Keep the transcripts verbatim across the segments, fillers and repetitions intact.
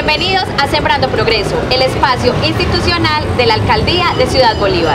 Bienvenidos a Sembrando Progreso, el espacio institucional de la Alcaldía de Ciudad Bolívar.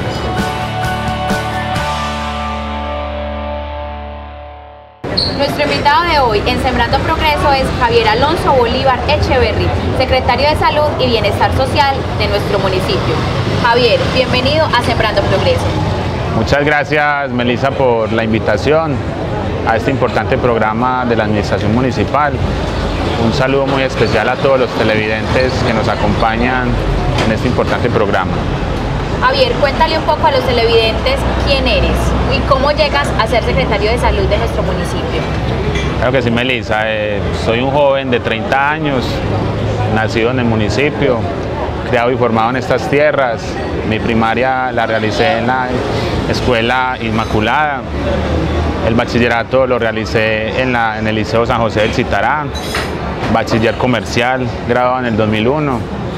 Nuestro invitado de hoy en Sembrando Progreso es Javier Alonso Bolívar Echeverry, secretario de Salud y Bienestar Social de nuestro municipio. Javier, bienvenido a Sembrando Progreso. Muchas gracias, Melissa, por la invitación a este importante programa de la Administración Municipal. Un saludo muy especial a todos los televidentes que nos acompañan en este importante programa. Javier, cuéntale un poco a los televidentes quién eres y cómo llegas a ser secretario de Salud de nuestro municipio. Claro que sí, Melissa. Eh, soy un joven de treinta años, nacido en el municipio, criado y formado en estas tierras. Mi primaria la realicé en la Escuela Inmaculada. El bachillerato lo realicé en, la, en el Liceo San José del Citará. Bachiller comercial, graduado en el dos mil uno.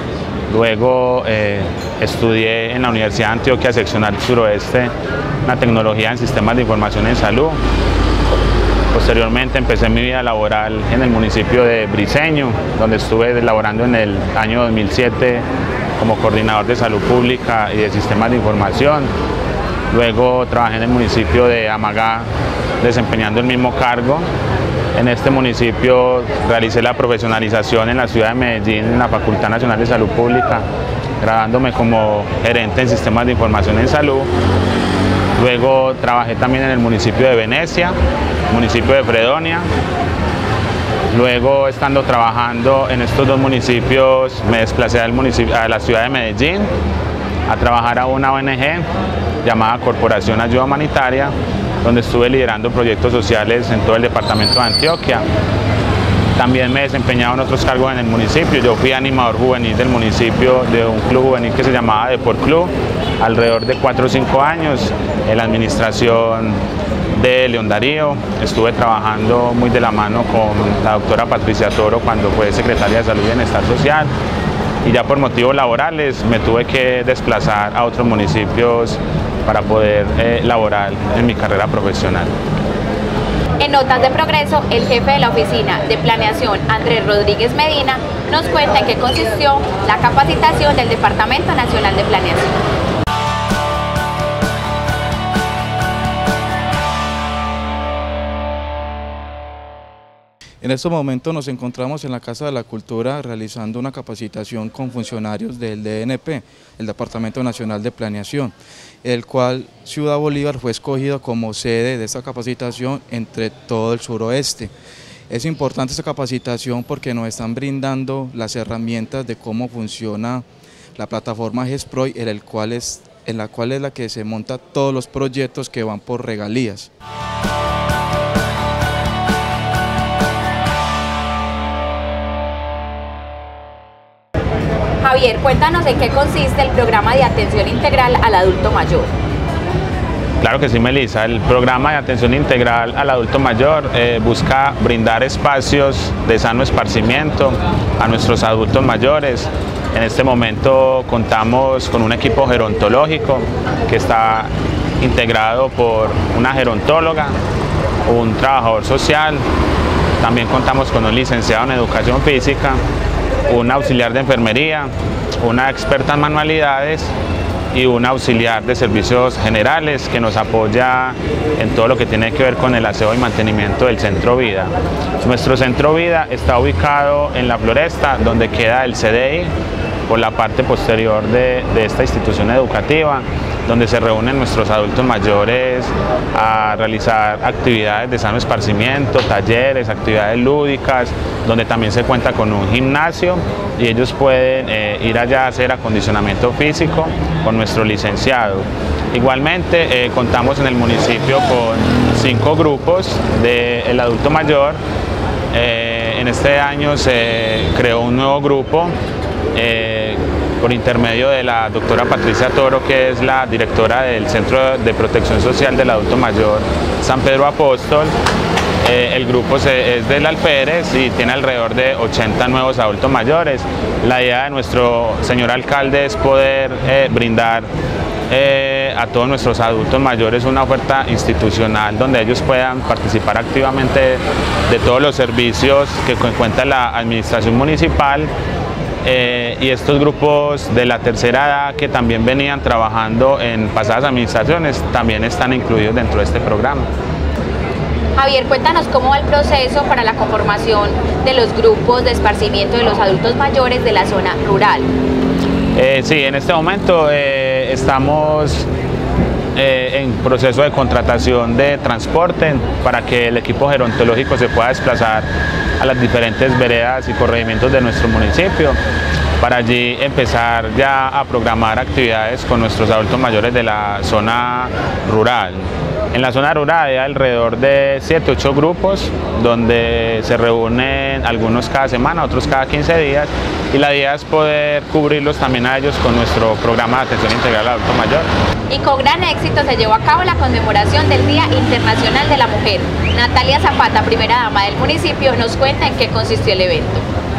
Luego eh, estudié en la Universidad de Antioquia, seccional suroeste, una tecnología en sistemas de información en salud. Posteriormente empecé mi vida laboral en el municipio de Briceño, donde estuve laborando en el año dos mil siete como coordinador de salud pública y de sistemas de información. Luego trabajé en el municipio de Amagá, desempeñando el mismo cargo. En este municipio realicé la profesionalización en la ciudad de Medellín, en la Facultad Nacional de Salud Pública, graduándome como gerente en sistemas de información en salud. Luego trabajé también en el municipio de Venecia, municipio de Fredonia. Luego, estando trabajando en estos dos municipios, me desplacé al municipio, a la ciudad de Medellín a trabajar a una O N G llamada Corporación Ayuda Humanitaria, donde estuve liderando proyectos sociales en todo el departamento de Antioquia. También me he desempeñado en otros cargos en el municipio. Yo fui animador juvenil del municipio de un club juvenil que se llamaba Deport Club, alrededor de cuatro o cinco años, en la administración de León Darío. Estuve trabajando muy de la mano con la doctora Patricia Toro cuando fue secretaria de Salud y Bienestar Social, y ya por motivos laborales me tuve que desplazar a otros municipios para poder eh, laborar en mi carrera profesional. En Notas de Progreso, el jefe de la Oficina de Planeación, Andrés Rodríguez Medina, nos cuenta en qué consistió la capacitación del Departamento Nacional de Planeación. En estos momentos nos encontramos en la Casa de la Cultura realizando una capacitación con funcionarios del D N P, el Departamento Nacional de Planeación, el cual Ciudad Bolívar fue escogido como sede de esta capacitación entre todo el suroeste. Es importante esta capacitación porque nos están brindando las herramientas de cómo funciona la plataforma GESPROI, en, el cual es, en la cual es la que se monta todos los proyectos que van por regalías. Javier, cuéntanos en qué consiste el programa de atención integral al adulto mayor. Claro que sí, Melissa. El programa de atención integral al adulto mayor eh, busca brindar espacios de sano esparcimiento a nuestros adultos mayores. En este momento contamos con un equipo gerontológico que está integrado por una gerontóloga, un trabajador social. También contamos con un licenciado en educación física, un auxiliar de enfermería, una experta en manualidades y un auxiliar de servicios generales que nos apoya en todo lo que tiene que ver con el aseo y mantenimiento del Centro Vida. Nuestro Centro Vida está ubicado en La Floresta, donde queda el C D I, por la parte posterior de, de esta institución educativa, donde se reúnen nuestros adultos mayores a realizar actividades de sano esparcimiento, talleres, actividades lúdicas, donde también se cuenta con un gimnasio y ellos pueden eh, ir allá a hacer acondicionamiento físico con nuestro licenciado. Igualmente eh, contamos en el municipio con cinco grupos del adulto mayor. Eh, en este año se creó un nuevo grupo eh, por intermedio de la doctora Patricia Toro, que es la directora del Centro de Protección Social del Adulto Mayor San Pedro Apóstol. Eh, el grupo se, es del Alférez y tiene alrededor de ochenta nuevos adultos mayores. La idea de nuestro señor alcalde es poder eh, brindar eh, brindarle a todos nuestros adultos mayores una oferta institucional donde ellos puedan participar activamente de todos los servicios que cuenta la administración municipal. Eh, y estos grupos de la tercera edad que también venían trabajando en pasadas administraciones también están incluidos dentro de este programa. Javier, cuéntanos cómo va el proceso para la conformación de los grupos de esparcimiento de los adultos mayores de la zona rural. Eh, sí, en este momento eh, estamos eh, en proceso de contratación de transporte para que el equipo gerontológico se pueda desplazar a las diferentes veredas y corregimientos de nuestro municipio, para allí empezar ya a programar actividades con nuestros adultos mayores de la zona rural. En la zona rural hay alrededor de siete u ocho grupos donde se reúnen algunos cada semana, otros cada quince días, y la idea es poder cubrirlos también a ellos con nuestro programa de atención integral al adulto mayor. Y con gran éxito se llevó a cabo la conmemoración del Día Internacional de la Mujer. Natalia Zapata, primera dama del municipio, nos cuenta en qué consistió el evento.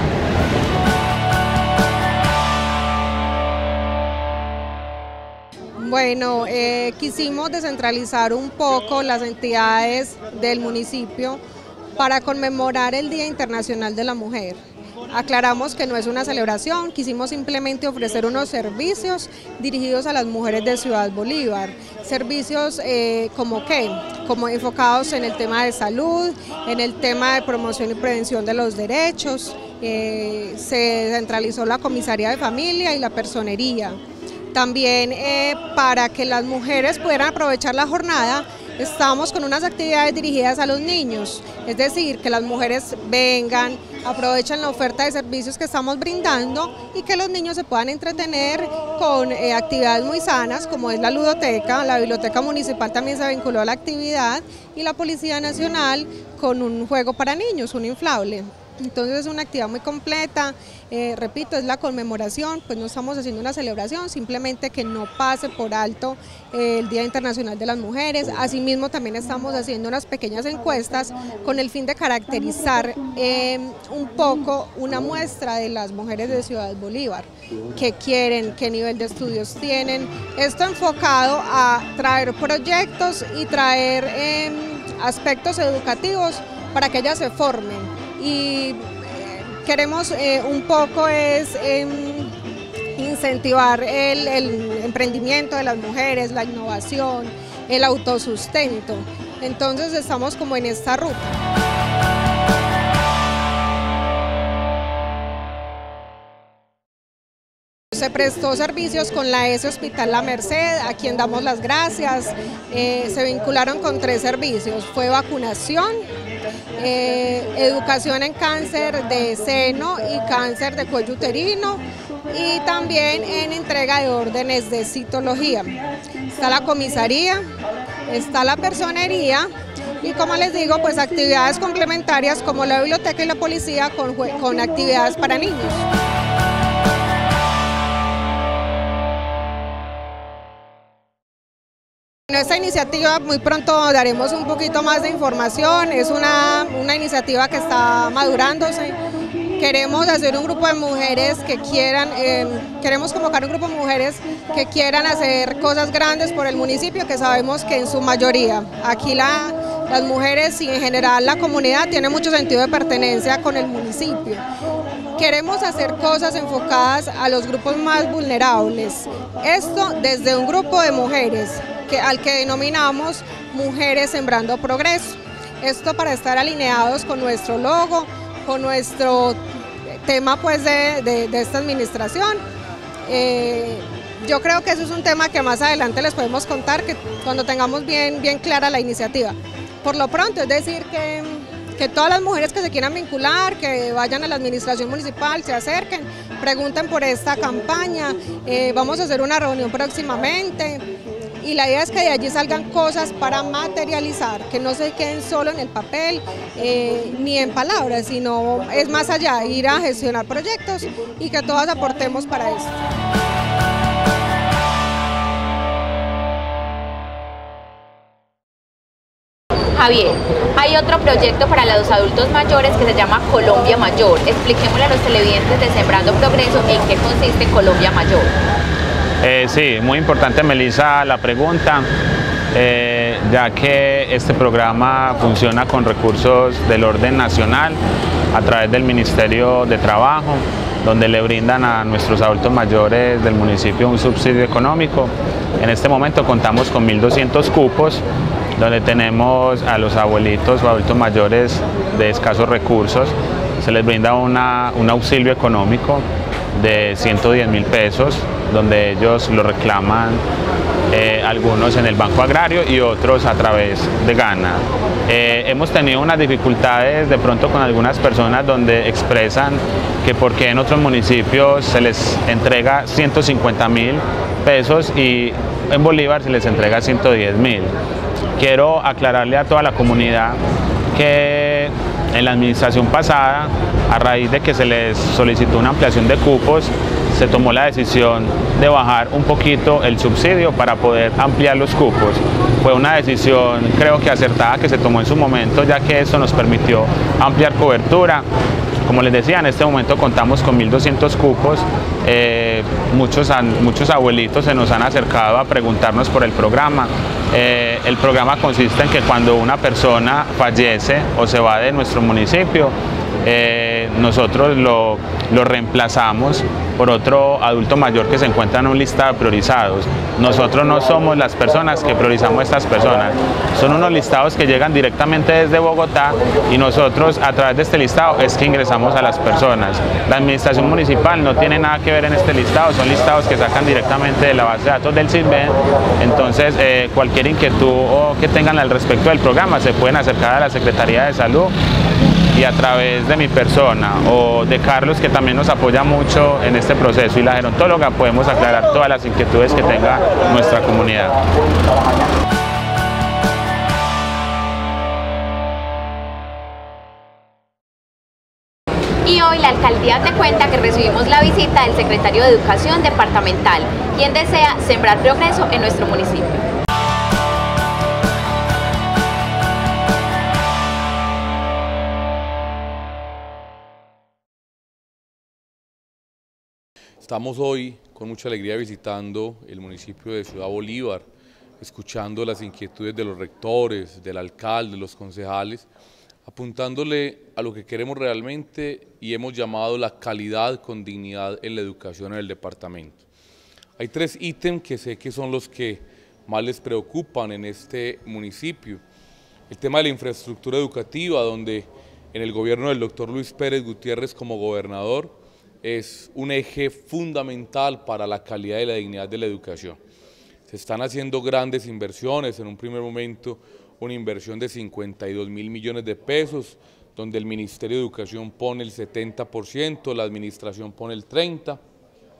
Bueno, eh, quisimos descentralizar un poco las entidades del municipio para conmemorar el Día Internacional de la Mujer. Aclaramos que no es una celebración, quisimos simplemente ofrecer unos servicios dirigidos a las mujeres de Ciudad Bolívar. Servicios eh, como qué, como enfocados en el tema de salud, en el tema de promoción y prevención de los derechos. Eh, se centralizó la comisaría de familia y la personería. También eh, para que las mujeres pudieran aprovechar la jornada, estamos con unas actividades dirigidas a los niños, es decir, que las mujeres vengan, aprovechen la oferta de servicios que estamos brindando y que los niños se puedan entretener con eh, actividades muy sanas, como es la ludoteca. La biblioteca municipal también se vinculó a la actividad, y la Policía Nacional con un juego para niños, un inflable. Entonces es una actividad muy completa, eh, repito, es la conmemoración, pues no estamos haciendo una celebración, simplemente que no pase por alto eh, el Día Internacional de las Mujeres. Asimismo también estamos haciendo unas pequeñas encuestas con el fin de caracterizar eh, un poco una muestra de las mujeres de Ciudad Bolívar, qué quieren, qué nivel de estudios tienen, esto enfocado a traer proyectos y traer eh, aspectos educativos para que ellas se formen. Y queremos eh, un poco es eh, incentivar el, el emprendimiento de las mujeres, la innovación, el autosustento. Entonces estamos como en esta ruta. Se prestó servicios con la E S Hospital La Merced, a quien damos las gracias. Eh, se vincularon con tres servicios, fue vacunación, eh, educación en cáncer de seno y cáncer de cuello uterino, y también en entrega de órdenes de citología. Está la comisaría, está la personería, y como les digo, pues actividades complementarias como la biblioteca y la policía con, con actividades para niños. En esta iniciativa muy pronto daremos un poquito más de información, es una, una iniciativa que está madurándose. Queremos hacer un grupo de mujeres que quieran, eh, queremos convocar un grupo de mujeres que quieran hacer cosas grandes por el municipio, que sabemos que en su mayoría, aquí la, las mujeres y en general la comunidad tiene mucho sentido de pertenencia con el municipio. Queremos hacer cosas enfocadas a los grupos más vulnerables, esto desde un grupo de mujeres, que, al que denominamos Mujeres Sembrando Progreso. Esto para estar alineados con nuestro logo, con nuestro tema pues de, de, de esta administración. Eh, yo creo que eso es un tema que más adelante les podemos contar, que cuando tengamos bien, bien clara la iniciativa. Por lo pronto, es decir que, que todas las mujeres que se quieran vincular, que vayan a la administración municipal, se acerquen, pregunten por esta campaña. Eh, vamos a hacer una reunión próximamente. Y la idea es que de allí salgan cosas para materializar, que no se queden solo en el papel eh, ni en palabras, sino es más allá, ir a gestionar proyectos y que todas aportemos para esto. Javier, hay otro proyecto para los adultos mayores que se llama Colombia Mayor. Expliquémosle a los televidentes de Sembrando Progreso en qué consiste Colombia Mayor. Eh, sí, muy importante, Melissa, la pregunta, eh, ya que este programa funciona con recursos del orden nacional a través del Ministerio de Trabajo, donde le brindan a nuestros adultos mayores del municipio un subsidio económico. En este momento contamos con mil doscientos cupos, donde tenemos a los abuelitos o adultos mayores de escasos recursos, se les brinda una, un auxilio económico de ciento diez mil pesos, donde ellos lo reclaman, eh, algunos en el Banco Agrario y otros a través de Gana. Eh, hemos tenido unas dificultades de pronto con algunas personas donde expresan que por qué en otros municipios se les entrega ciento cincuenta mil pesos y en Bolívar se les entrega ciento diez mil. Quiero aclararle a toda la comunidad que en la administración pasada, a raíz de que se les solicitó una ampliación de cupos, se tomó la decisión de bajar un poquito el subsidio para poder ampliar los cupos. Fue una decisión, creo que acertada, que se tomó en su momento, ya que eso nos permitió ampliar cobertura. Como les decía, en este momento contamos con mil doscientos cupos, eh, muchos, muchos abuelitos se nos han acercado a preguntarnos por el programa. Eh, el programa consiste en que cuando una persona fallece o se va de nuestro municipio, eh, nosotros lo, lo reemplazamos por otro adulto mayor que se encuentra en un listado de priorizados. Nosotros no somos las personas que priorizamos a estas personas, son unos listados que llegan directamente desde Bogotá y nosotros a través de este listado es que ingresamos a las personas. La administración municipal no tiene nada que ver en este listado, son listados que sacan directamente de la base de datos del SISBEN. Entonces eh, cualquier inquietud o que tengan al respecto del programa se pueden acercar a la Secretaría de Salud y a través de mi persona o de Carlos, que también nos apoya mucho en este proceso, y la gerontóloga, podemos aclarar todas las inquietudes que tenga nuestra comunidad. Y hoy la alcaldía te cuenta que recibimos la visita del secretario de Educación departamental, quien desea sembrar progreso en nuestro municipio. Estamos hoy con mucha alegría visitando el municipio de Ciudad Bolívar, escuchando las inquietudes de los rectores, del alcalde, de los concejales, apuntándole a lo que queremos realmente y hemos llamado la calidad con dignidad en la educación en el departamento. Hay tres ítems que sé que son los que más les preocupan en este municipio. El tema de la infraestructura educativa, donde en el gobierno del doctor Luis Pérez Gutiérrez como gobernador, es un eje fundamental para la calidad y la dignidad de la educación. Se están haciendo grandes inversiones, en un primer momento una inversión de cincuenta y dos mil millones de pesos, donde el Ministerio de Educación pone el setenta por ciento, la administración pone el treinta por ciento.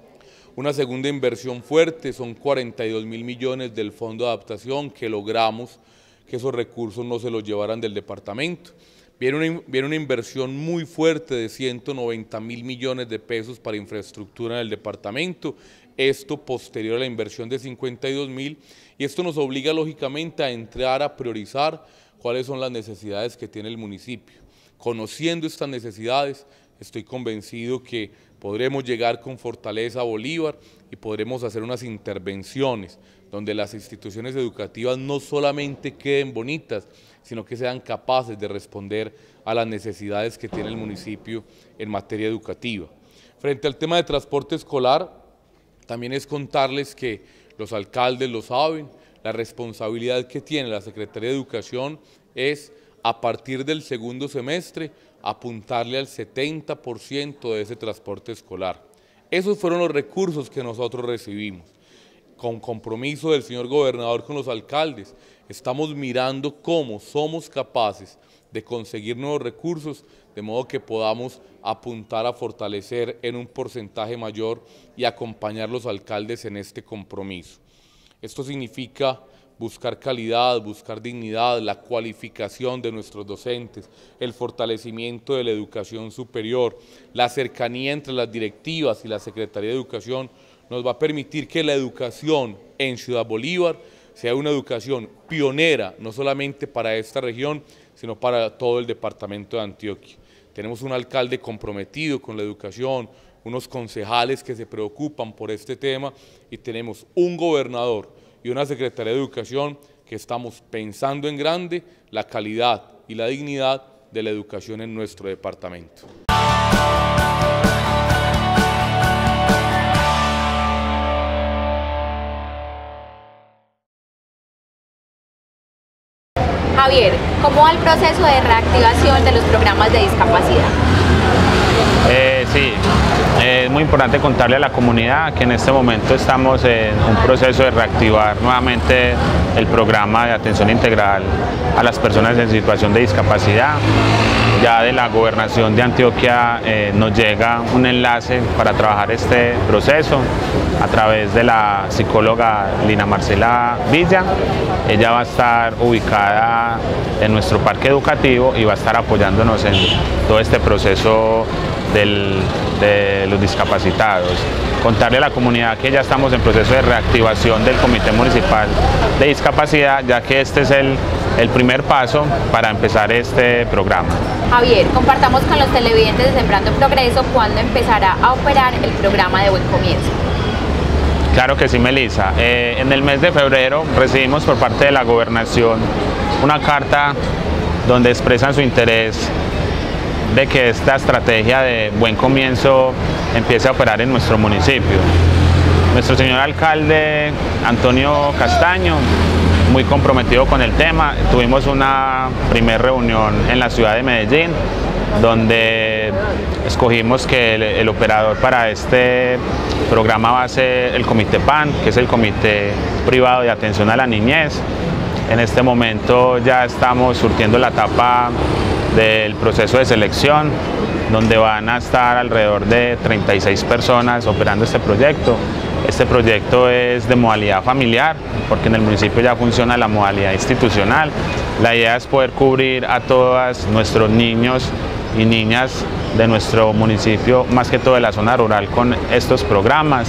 Una segunda inversión fuerte, son cuarenta y dos mil millones del Fondo de Adaptación, que logramos que esos recursos no se los llevaran del departamento. Viene una, viene una inversión muy fuerte de ciento noventa mil millones de pesos para infraestructura en el departamento, esto posterior a la inversión de cincuenta y dos mil, y esto nos obliga lógicamente a entrar a priorizar cuáles son las necesidades que tiene el municipio. Conociendo estas necesidades, estoy convencido que podremos llegar con fortaleza a Bolívar y podremos hacer unas intervenciones donde las instituciones educativas no solamente queden bonitas, sino que sean capaces de responder a las necesidades que tiene el municipio en materia educativa. Frente al tema de transporte escolar, también es contarles que los alcaldes lo saben, la responsabilidad que tiene la Secretaría de Educación es, a partir del segundo semestre, apuntarle al setenta por ciento de ese transporte escolar. Esos fueron los recursos que nosotros recibimos. Con compromiso del señor gobernador con los alcaldes, estamos mirando cómo somos capaces de conseguir nuevos recursos, de modo que podamos apuntar a fortalecer en un porcentaje mayor y acompañar a los alcaldes en este compromiso. Esto significa buscar calidad, buscar dignidad, la cualificación de nuestros docentes, el fortalecimiento de la educación superior, la cercanía entre las directivas y la Secretaría de Educación nos va a permitir que la educación en Ciudad Bolívar sea una educación pionera, no solamente para esta región, sino para todo el departamento de Antioquia. Tenemos un alcalde comprometido con la educación, unos concejales que se preocupan por este tema y tenemos un gobernador y una Secretaría de Educación que estamos pensando en grande la calidad y la dignidad de la educación en nuestro departamento. Javier, ¿cómo va el proceso de reactivación de los programas de discapacidad? Eh, sí, es muy importante contarle a la comunidad que en este momento estamos en un proceso de reactivar nuevamente el programa de atención integral a las personas en situación de discapacidad. Ya de la Gobernación de Antioquia eh, nos llega un enlace para trabajar este proceso a través de la psicóloga Lina Marcela Villa. Ella va a estar ubicada en nuestro parque educativo y va a estar apoyándonos en todo este proceso del, de los discapacitados. Contarle a la comunidad que ya estamos en proceso de reactivación del Comité Municipal de Discapacidad, ya que este es el, el primer paso para empezar este programa. Javier, compartamos con los televidentes de Sembrando Progreso cuándo empezará a operar el programa de Buen Comienzo. Claro que sí, Melissa. Eh, en el mes de febrero recibimos por parte de la Gobernación una carta donde expresan su interés de que esta estrategia de Buen Comienzo empiece a operar en nuestro municipio. Nuestro señor alcalde Antonio Castaño, muy comprometido con el tema, tuvimos una primera reunión en la ciudad de Medellín, donde escogimos que el, el operador para este programa va a ser el Comité P A N, que es el Comité Privado de Atención a la Niñez. En este momento ya estamos surtiendo la etapa del proceso de selección, donde van a estar alrededor de treinta y seis personas operando este proyecto. Este proyecto es de modalidad familiar, porque en el municipio ya funciona la modalidad institucional. La idea es poder cubrir a todos nuestros niños y niñas de nuestro municipio, más que todo de la zona rural, con estos programas.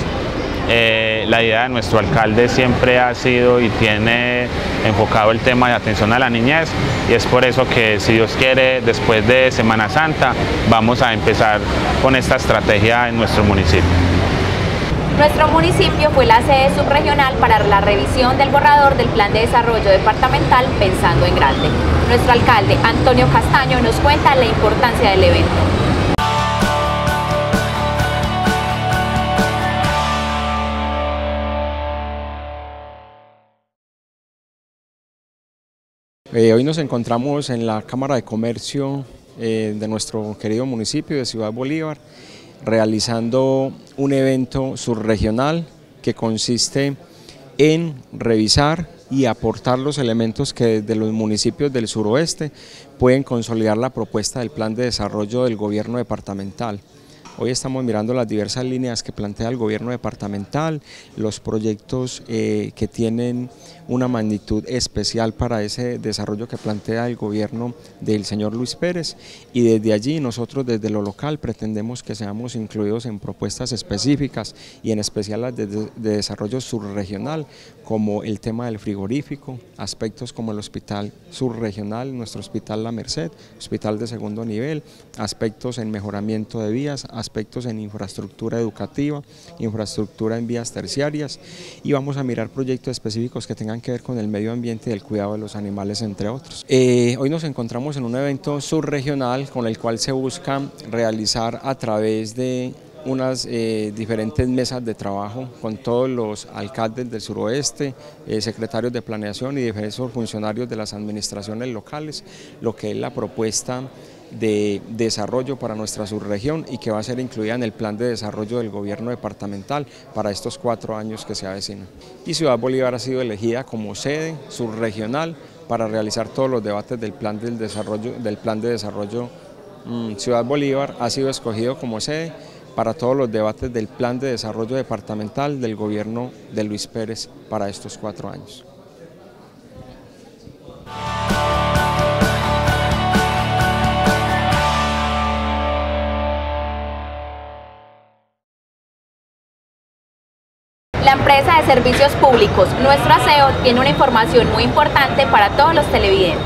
Eh, la idea de nuestro alcalde siempre ha sido y tiene enfocado el tema de atención a la niñez, y es por eso que, si Dios quiere, después de Semana Santa vamos a empezar con esta estrategia en nuestro municipio. Nuestro municipio fue la sede subregional para la revisión del borrador del Plan de Desarrollo Departamental Pensando en Grande. Nuestro alcalde Antonio Castaño nos cuenta la importancia del evento. Eh, hoy nos encontramos en la Cámara de Comercio eh, de nuestro querido municipio de Ciudad Bolívar, realizando un evento subregional que consiste en revisar y aportar los elementos que desde los municipios del suroeste pueden consolidar la propuesta del plan de desarrollo del gobierno departamental. Hoy estamos mirando las diversas líneas que plantea el gobierno departamental, los proyectos eh, que tienen una magnitud especial para ese desarrollo que plantea el gobierno del señor Luis Pérez, y desde allí nosotros desde lo local pretendemos que seamos incluidos en propuestas específicas y en especial las de, de desarrollo subregional, como el tema del frigorífico, aspectos como el hospital subregional, nuestro hospital La Merced, hospital de segundo nivel, aspectos en mejoramiento de vías, aspectos en infraestructura educativa, infraestructura en vías terciarias, y vamos a mirar proyectos específicos que tengan que ver con el medio ambiente y el cuidado de los animales, entre otros. Eh, hoy nos encontramos en un evento subregional con el cual se busca realizar a través de unas eh, diferentes mesas de trabajo con todos los alcaldes del suroeste, eh, secretarios de planeación y diversos funcionarios de las administraciones locales, lo que es la propuesta de desarrollo para nuestra subregión y que va a ser incluida en el plan de desarrollo del gobierno departamental para estos cuatro años que se avecinan. Y Ciudad Bolívar ha sido elegida como sede subregional para realizar todos los debates del plan, del desarrollo, del plan de desarrollo. Mm, Ciudad Bolívar ha sido escogido como sede para todos los debates del plan de desarrollo departamental del gobierno de Luis Pérez para estos cuatro años. La empresa de servicios públicos Nuestro Aseo tiene una información muy importante para todos los televidentes.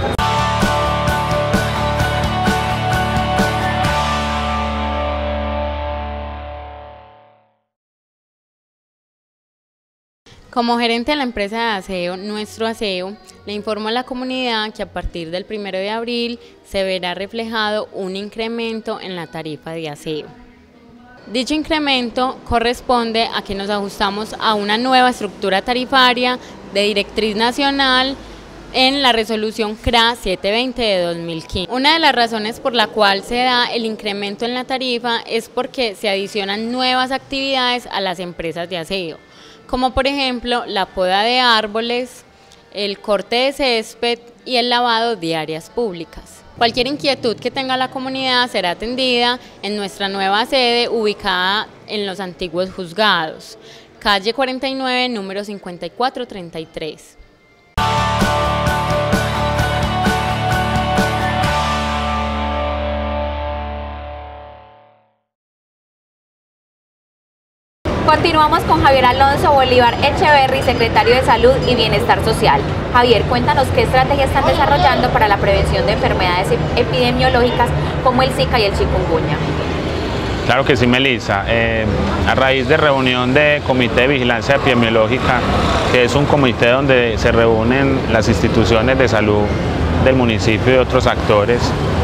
Como gerente de la empresa de aseo, Nuestro Aseo, le informo a la comunidad que a partir del primero de abril se verá reflejado un incremento en la tarifa de aseo. Dicho incremento corresponde a que nos ajustamos a una nueva estructura tarifaria de directriz nacional en la resolución C R A setecientos veinte de dos mil quince. Una de las razones por la cual se da el incremento en la tarifa es porque se adicionan nuevas actividades a las empresas de aseo, como por ejemplo la poda de árboles, el corte de césped y el lavado de áreas públicas. Cualquier inquietud que tenga la comunidad será atendida en nuestra nueva sede ubicada en los antiguos juzgados, calle cuarenta y nueve, número cincuenta y cuatro treinta y tres. Continuamos con Javier Alonso Bolívar Echeverry, secretario de Salud y Bienestar Social. Javier, cuéntanos qué estrategias están desarrollando para la prevención de enfermedades epidemiológicas como el Zika y el chikungunya. Claro que sí, Melissa. Eh, a raíz de reunión de Comité de Vigilancia Epidemiológica, que es un comité donde se reúnen las instituciones de salud del municipio y otros actores,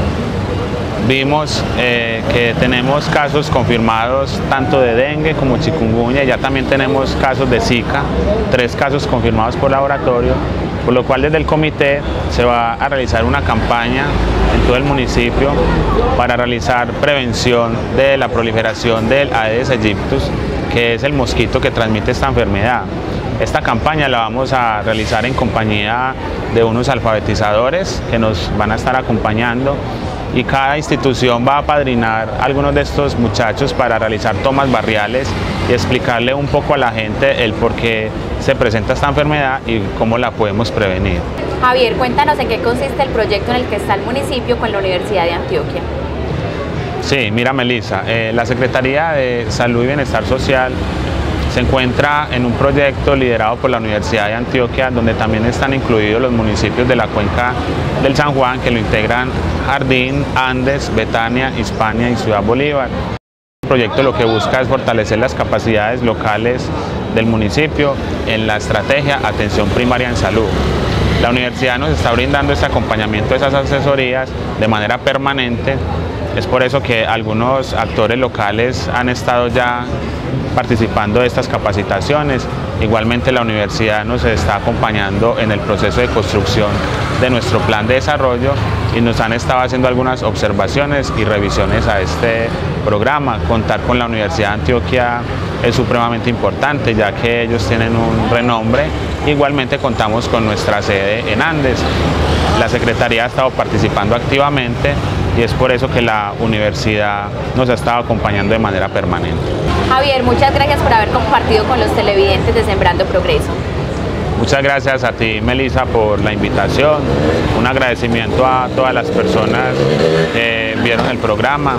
vimos eh, que tenemos casos confirmados tanto de dengue como chikungunya, ya también tenemos casos de Zika, tres casos confirmados por laboratorio, por lo cual desde el comité se va a realizar una campaña en todo el municipio para realizar prevención de la proliferación del Aedes aegyptus, que es el mosquito que transmite esta enfermedad. Esta campaña la vamos a realizar en compañía de unos alfabetizadores que nos van a estar acompañando, y cada institución va a apadrinar a algunos de estos muchachos para realizar tomas barriales y explicarle un poco a la gente el por qué se presenta esta enfermedad y cómo la podemos prevenir. Javier, cuéntanos en qué consiste el proyecto en el que está el municipio con la Universidad de Antioquia. Sí, mira, Melissa, eh, la Secretaría de Salud y Bienestar Social se encuentra en un proyecto liderado por la Universidad de Antioquia, donde también están incluidos los municipios de la cuenca del San Juan, que lo integran Jardín, Andes, Betania, Hispania y Ciudad Bolívar. El proyecto lo que busca es fortalecer las capacidades locales del municipio en la estrategia Atención Primaria en Salud. La universidad nos está brindando este acompañamiento, esas asesorías de manera permanente. Es por eso que algunos actores locales han estado ya participando de estas capacitaciones. Igualmente la universidad nos está acompañando en el proceso de construcción de nuestro plan de desarrollo y nos han estado haciendo algunas observaciones y revisiones a este programa. Contar con la Universidad de Antioquia es supremamente importante, ya que ellos tienen un renombre. Igualmente contamos con nuestra sede en Andes. La Secretaría ha estado participando activamente y es por eso que la universidad nos ha estado acompañando de manera permanente. Javier, muchas gracias por haber compartido con los televidentes de Sembrando Progreso. Muchas gracias a ti, Melissa, por la invitación. Un agradecimiento a todas las personas que vieron el programa.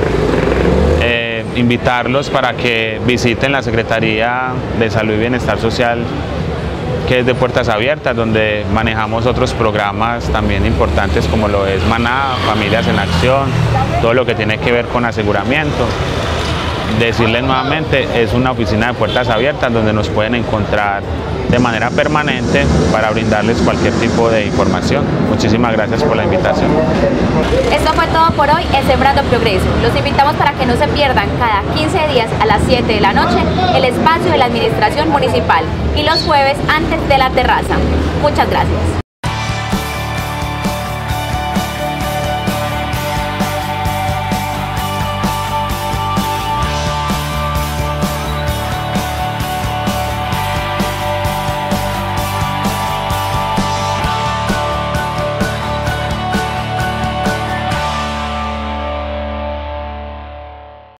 Eh, invitarlos para que visiten la Secretaría de Salud y Bienestar Social, que es de Puertas Abiertas, donde manejamos otros programas también importantes como lo es Maná, Familias en Acción, todo lo que tiene que ver con aseguramiento. Decirles nuevamente, es una oficina de puertas abiertas donde nos pueden encontrar de manera permanente para brindarles cualquier tipo de información. Muchísimas gracias por la invitación. Esto fue todo por hoy en Sembrando Progreso. Los invitamos para que no se pierdan cada quince días a las siete de la noche el espacio de la Administración Municipal y los jueves antes de la terraza. Muchas gracias.